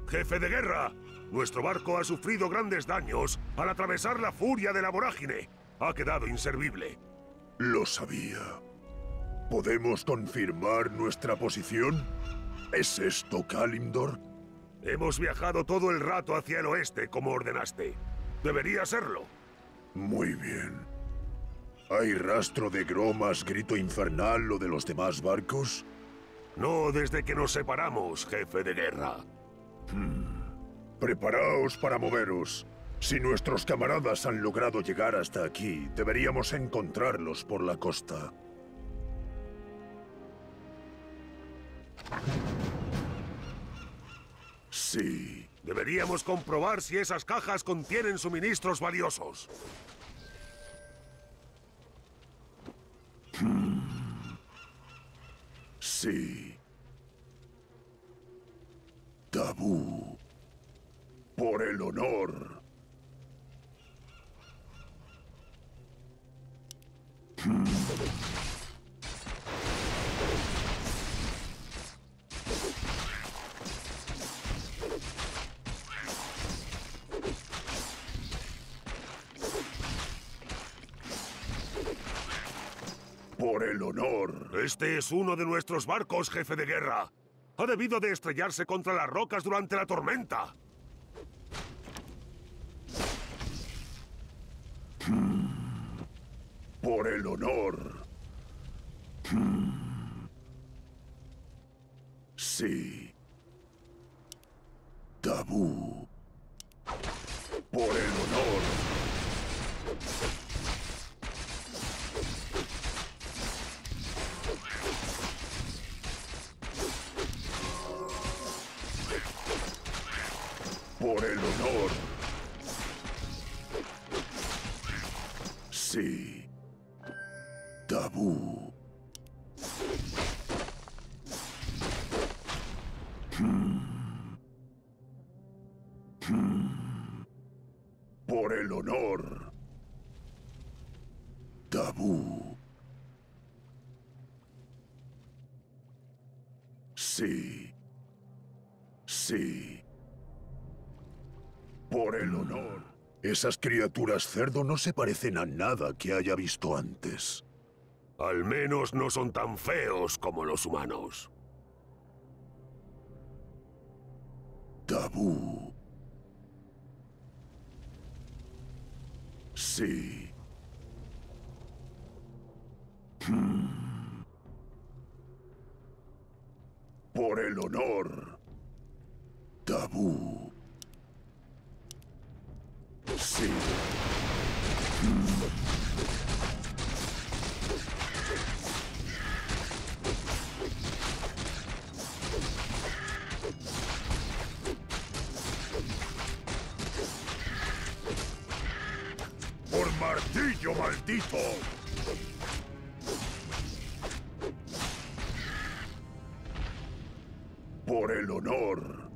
Jefe de guerra, nuestro barco ha sufrido grandes daños al atravesar la furia de la vorágine. Ha quedado inservible. Lo sabía. ¿Podemos confirmar nuestra posición? ¿Es esto Kalimdor? Hemos viajado todo el rato hacia el oeste, como ordenaste. Debería serlo. Muy bien. ¿Hay rastro de Gromas, Grito Infernal o de los demás barcos? No desde que nos separamos, jefe de guerra. Preparaos para moveros. Si nuestros camaradas han logrado llegar hasta aquí, deberíamos encontrarlos por la costa. Sí. Deberíamos comprobar si esas cajas contienen suministros valiosos. Sí. Tabú. Por el honor. Por el honor. Este es uno de nuestros barcos, jefe de guerra. Ha debido de estrellarse contra las rocas durante la tormenta. Por el honor. Sí. Tabú. Por el honor. Por el honor. Sí. Tabú. Por el honor. Tabú. Sí. Sí. Por el honor. Esas criaturas cerdo no se parecen a nada que haya visto antes. Al menos no son tan feos como los humanos. Tabú. Sí. Por el honor. Tabú. Sí. ¡Por martillo maldito! Por el honor.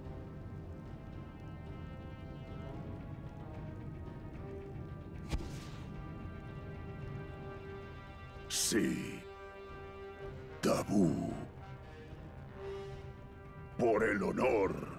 Sí. Tabú. Por el honor.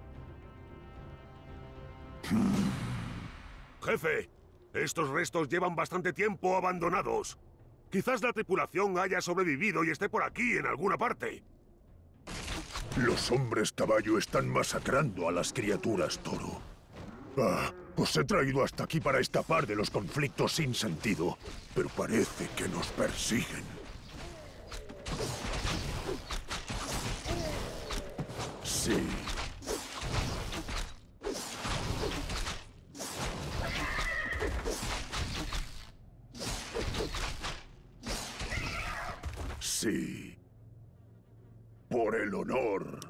Jefe, estos restos llevan bastante tiempo abandonados. Quizás la tripulación haya sobrevivido y esté por aquí en alguna parte. Los hombres caballo están masacrando a las criaturas toro. Os he traído hasta aquí para escapar de los conflictos sin sentido, pero parece que nos persiguen. Sí. Sí. Por el honor.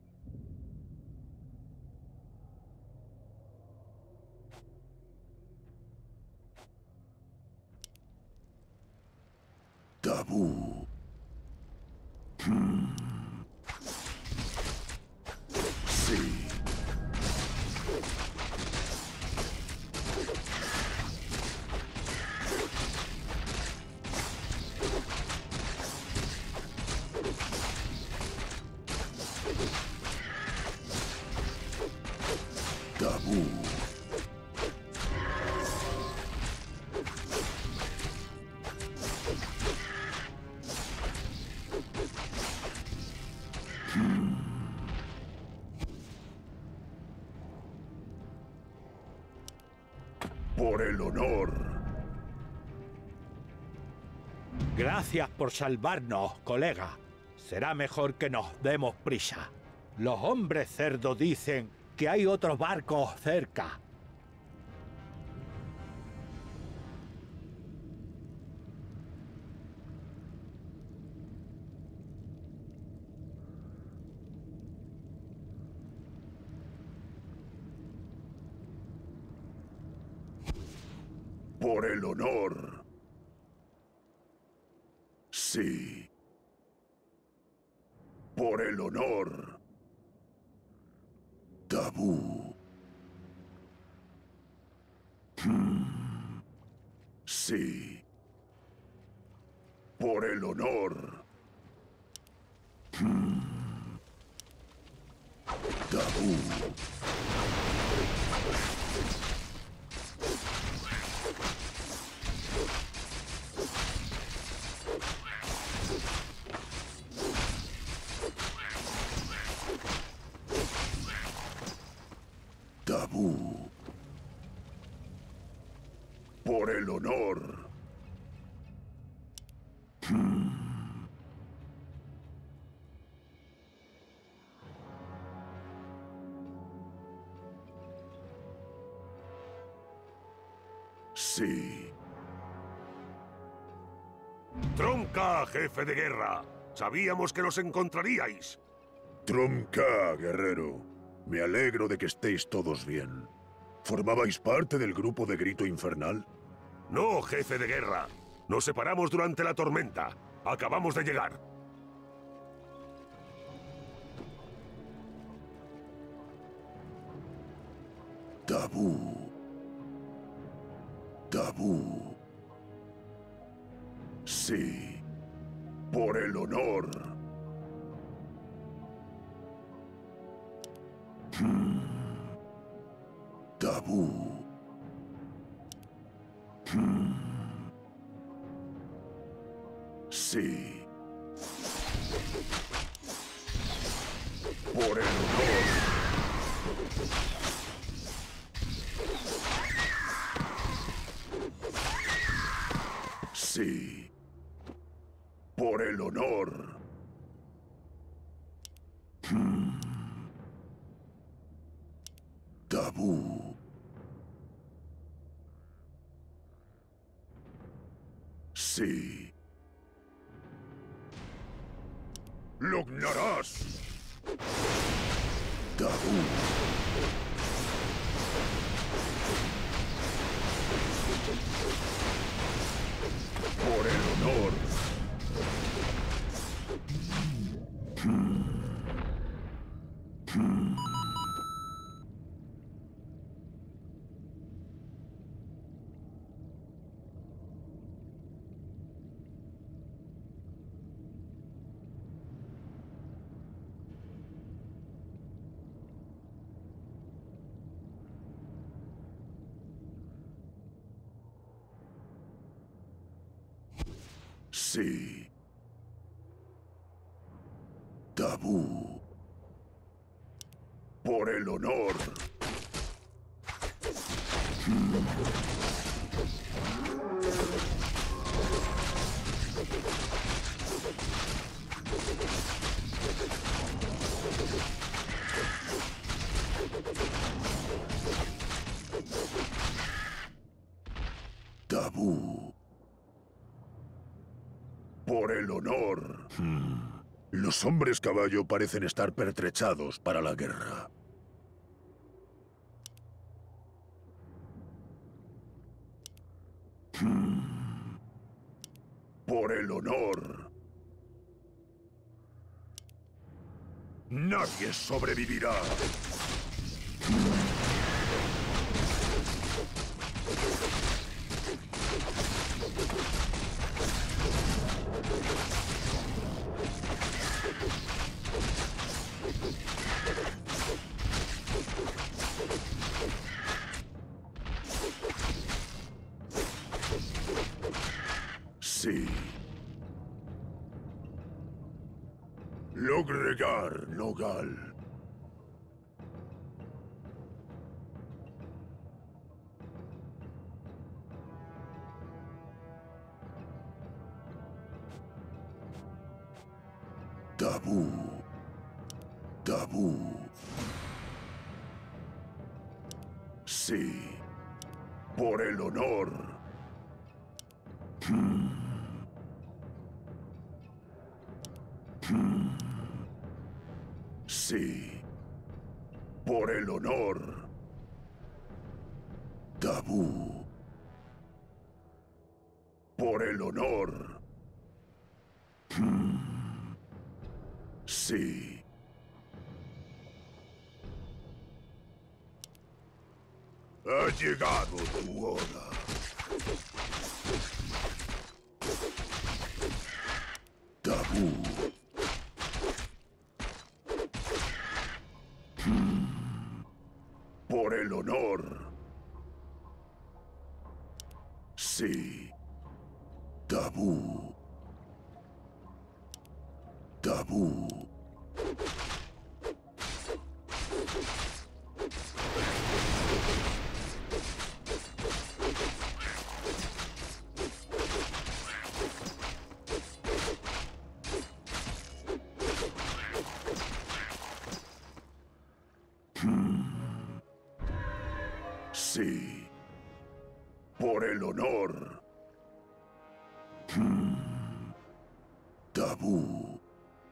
Tabú. Sí. Tabú. Por el honor. Gracias por salvarnos, colega. Será mejor que nos demos prisa. Los hombres cerdo dicen que hay otros barcos cerca. Por el honor. Sí. Por el honor. Tabú. Sí. Por el honor. Tabú. Tabú. Por el honor. Sí. Tronca, jefe de guerra. Sabíamos que nos encontraríais. Tronca, guerrero. Me alegro de que estéis todos bien. ¿Formabais parte del grupo de Grito Infernal? No, jefe de guerra. Nos separamos durante la tormenta. Acabamos de llegar. Tabú. Tabú. Sí. Por el honor. Tabú. Sí. Por el honor. Sí. Por el honor. Tabú. Sí. ¡Lognarás! Tabú. Por el honor. Sí. Tabú. Por el honor. Tabú. Por el honor. Los hombres caballo parecen estar pertrechados para la guerra. Por el honor. Nadie sobrevivirá. Sí. Logregar Nogal. Tabú. Tabú. Sí. Por el honor. Sí. Por el honor. Tabú. Por el honor. Sí. Ha llegado tu hora. Tabú. Por el honor. Sí. Tabú. Tabú. Sí. Por el honor. Tabú.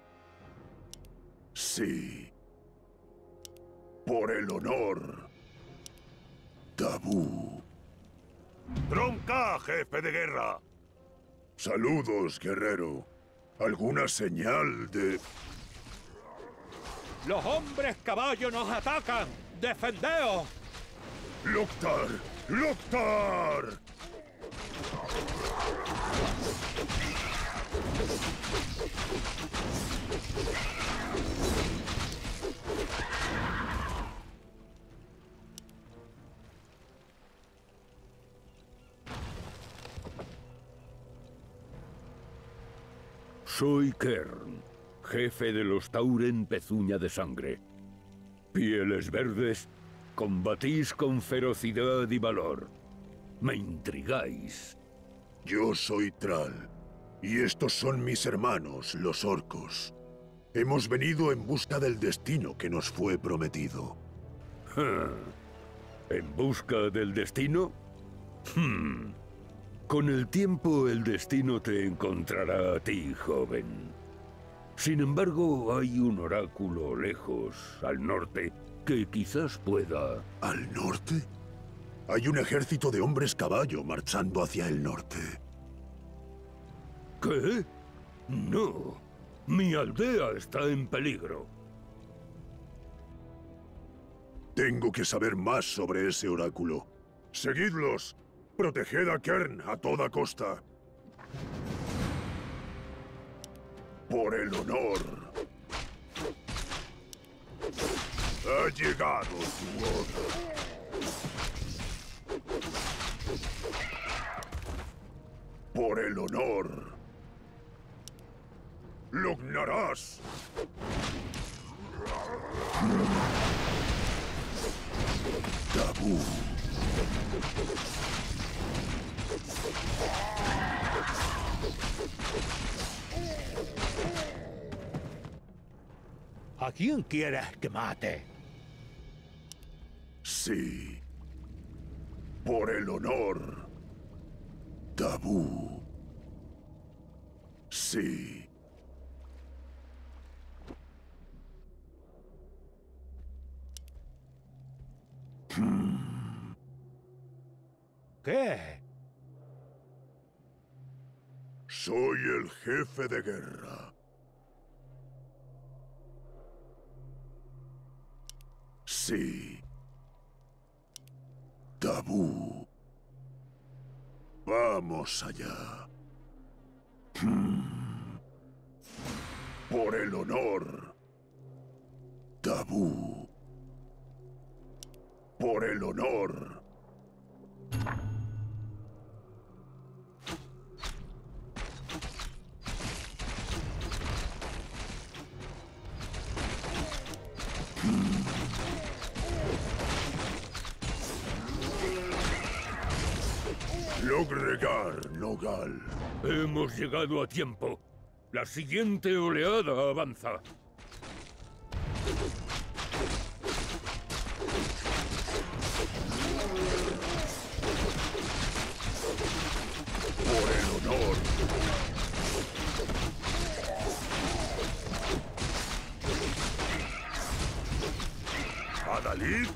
Sí. Por el honor. Tabú. ¡Tronca, jefe de guerra! Saludos, guerrero. ¿Alguna señal de...? ¡Los hombres caballo nos atacan! ¡Defendeos! ¡Loktar! ¡Loktar! Soy Kern, jefe de los Tauren Pezuña de Sangre. Pieles verdes, combatís con ferocidad y valor. Me intrigáis. Yo soy Thrall, y estos son mis hermanos, los orcos. Hemos venido en busca del destino que nos fue prometido. ¿En busca del destino? Con el tiempo el destino te encontrará a ti, joven. Sin embargo, hay un oráculo lejos, al norte, que quizás pueda... ¿Al norte? Hay un ejército de hombres caballo marchando hacia el norte. ¿Qué? No. Mi aldea está en peligro. Tengo que saber más sobre ese oráculo. ¡Seguidlos! ¡Proteged a Kern a toda costa! Por el honor. Ha llegado tu hora. Por el honor. ¡Lognarás! Tabú. ¿A quién quieres que mate? Sí. Por el honor. Tabú. Sí. ¿Qué? Soy el jefe de guerra. Sí. Tabú. Vamos allá. Por el honor. Tabú. Por el honor. Logregar, Nogal. Hemos llegado a tiempo. La siguiente oleada avanza. Por el honor. ¿Adalid?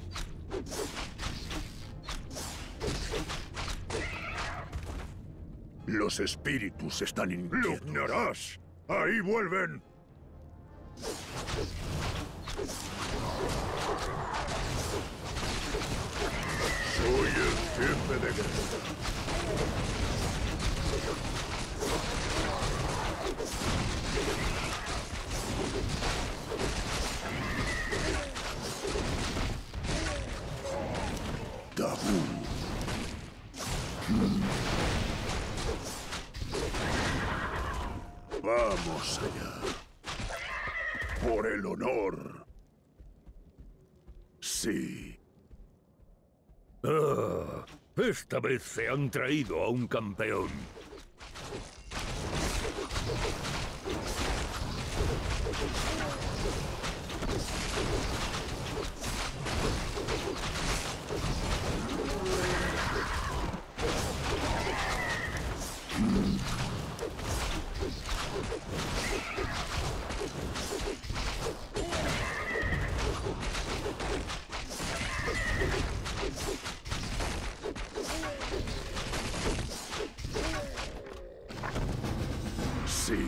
Los espíritus están ¡Lo inquietos. ignorarás! ¡Ahí vuelven! Soy el jefe de guerra. Tabú. Vamos allá. Por el honor. Sí. Ah, esta vez se han traído a un campeón. Sí.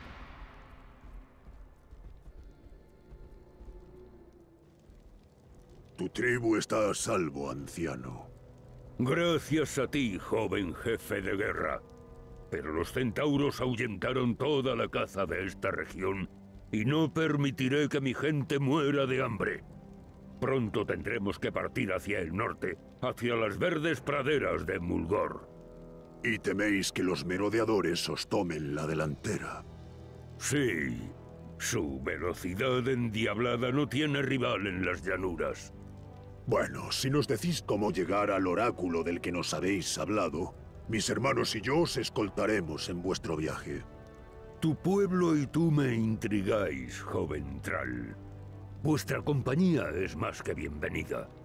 Tu tribu está a salvo, anciano. Gracias a ti, joven jefe de guerra. Pero los centauros ahuyentaron toda la caza de esta región y no permitiré que mi gente muera de hambre. Pronto tendremos que partir hacia el norte, hacia las verdes praderas de Mulgore. Y teméis que los merodeadores os tomen la delantera. Sí, su velocidad endiablada no tiene rival en las llanuras. Bueno, si nos decís cómo llegar al oráculo del que nos habéis hablado, mis hermanos y yo os escoltaremos en vuestro viaje. Tu pueblo y tú me intrigáis, joven Thrall. Vuestra compañía es más que bienvenida.